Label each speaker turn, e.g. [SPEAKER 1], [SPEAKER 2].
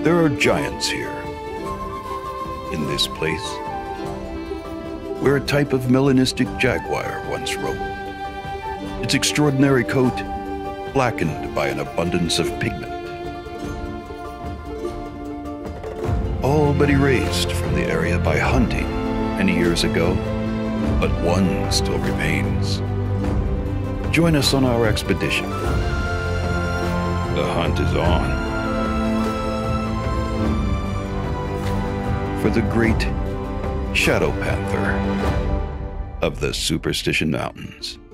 [SPEAKER 1] There are giants here, in this place, where a type of melanistic jaguar once roamed, its extraordinary coat blackened by an abundance of pigment. All but erased from the area by hunting many years ago, but one still remains. Join us on our expedition. The hunt is on for the great shadow panther of the Superstition Mountains.